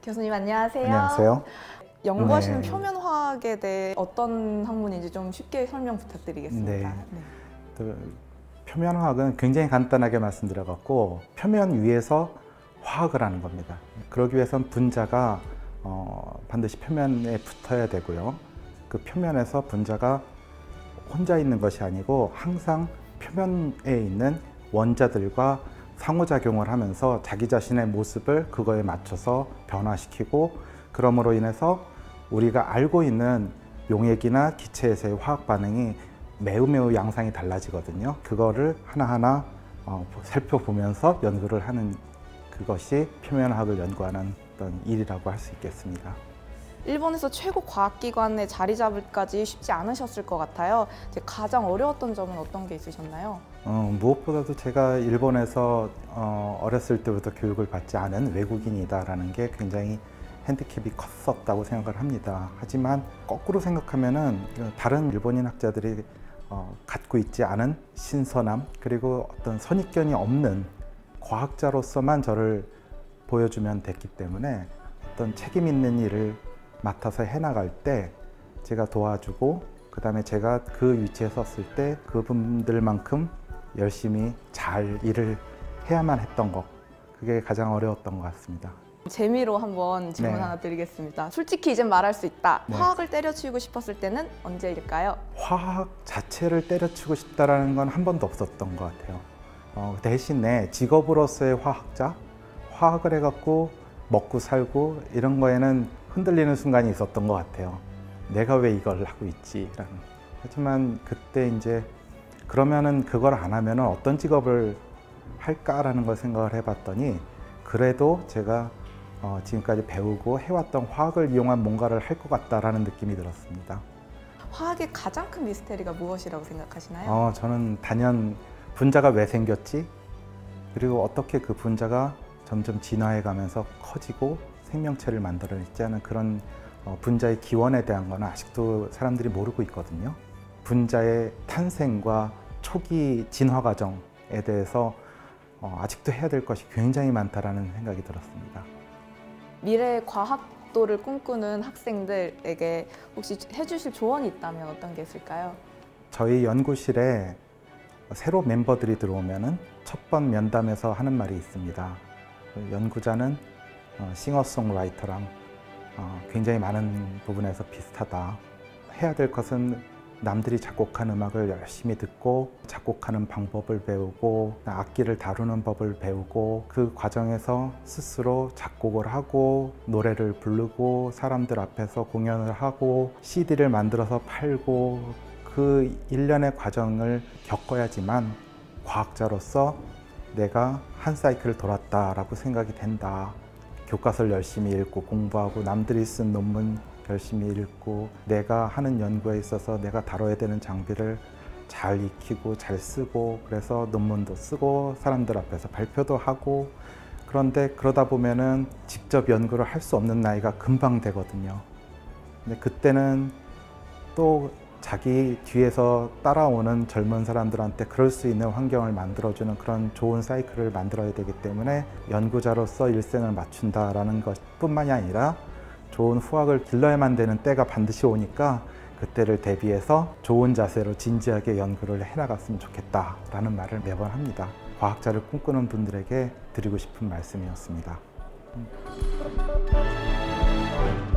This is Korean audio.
교수님 안녕하세요. 안녕하세요. 연구하시는 표면화학에 대해 어떤 학문인지 좀 쉽게 설명 부탁드리겠습니다. 표면화학은 굉장히 간단하게 말씀드려갖고 표면 위에서 화학을 하는 겁니다. 그러기 위해선 분자가 반드시 표면에 붙어야 되고요. 그 표면에서 분자가 혼자 있는 것이 아니고 항상 표면에 있는 원자들과 상호작용을 하면서 자기 자신의 모습을 그거에 맞춰서 변화시키고, 그러므로 인해서 우리가 알고 있는 용액이나 기체에서의 화학 반응이 매우 양상이 달라지거든요. 그거를 하나하나 살펴보면서 연구를 하는 그것이 표면화학을 연구하는 어떤 일이라고 할 수 있겠습니다. 일본에서 최고 과학기관에 자리 잡을까지 쉽지 않으셨을 것 같아요. 가장 어려웠던 점은 어떤 게 있으셨나요? 무엇보다도 제가 일본에서 어렸을 때부터 교육을 받지 않은 외국인이다라는 게 굉장히 핸디캡이 컸었다고 생각을 합니다. 하지만 거꾸로 생각하면은 다른 일본인 학자들이 갖고 있지 않은 신선함, 그리고 어떤 선입견이 없는 과학자로서만 저를 보여주면 됐기 때문에 어떤 책임 있는 일을 맡아서 해나갈 때 제가 도와주고, 그 다음에 제가 그 위치에 섰을 때 그분들만큼 열심히 잘 일을 해야만 했던 것, 그게 가장 어려웠던 것 같습니다. 재미로 한번 질문 하나 드리겠습니다. 솔직히 이젠 말할 수 있다. 화학을 때려치우고 싶었을 때는 언제일까요? 화학 자체를 때려치우고 싶다라는 건 한 번도 없었던 것 같아요. 대신에 직업으로서의 화학자, 화학을 해갖고 먹고 살고 이런 거에는 흔들리는 순간이 있었던 것 같아요. 내가 왜 이걸 하고 있지라는. 하지만 그때 이제 그러면은 그걸 안 하면은 어떤 직업을 할까라는 걸 생각을 해봤더니, 그래도 제가 지금까지 배우고 해왔던 화학을 이용한 뭔가를 할 것 같다라는 느낌이 들었습니다. 화학의 가장 큰 미스테리가 무엇이라고 생각하시나요? 저는 단연 분자가 왜 생겼지? 그리고 어떻게 그 분자가 점점 진화해 가면서 커지고 생명체를 만들어냈지 하는 그런 분자의 기원에 대한 건 아직도 사람들이 모르고 있거든요. 분자의 탄생과 초기 진화 과정에 대해서 아직도 해야 될 것이 굉장히 많다라는 생각이 들었습니다. 미래 과학도를 꿈꾸는 학생들에게 혹시 해주실 조언이 있다면 어떤 게 있을까요? 저희 연구실에 새로 멤버들이 들어오면은 첫 번 면담에서 하는 말이 있습니다. 연구자는 싱어송라이터랑 굉장히 많은 부분에서 비슷하다. 해야 될 것은 남들이 작곡한 음악을 열심히 듣고 작곡하는 방법을 배우고 악기를 다루는 법을 배우고, 그 과정에서 스스로 작곡을 하고 노래를 부르고 사람들 앞에서 공연을 하고 CD를 만들어서 팔고, 그 일련의 과정을 겪어야지만 과학자로서 내가 한 사이클을 돌았다라고 생각이 된다. 교과서를 열심히 읽고 공부하고 남들이 쓴 논문 열심히 읽고 내가 하는 연구에 있어서 내가 다뤄야 되는 장비를 잘 익히고 잘 쓰고, 그래서 논문도 쓰고 사람들 앞에서 발표도 하고, 그런데 그러다 보면은 직접 연구를 할 수 없는 나이가 금방 되거든요. 근데 그때는 또 자기 뒤에서 따라오는 젊은 사람들한테 그럴 수 있는 환경을 만들어주는 그런 좋은 사이클을 만들어야 되기 때문에 연구자로서 일생을 맞춘다라는 것뿐만이 아니라 좋은 후학을 길러야만 되는 때가 반드시 오니까 그때를 대비해서 좋은 자세로 진지하게 연구를 해나갔으면 좋겠다라는 말을 매번 합니다. 과학자를 꿈꾸는 분들에게 드리고 싶은 말씀이었습니다.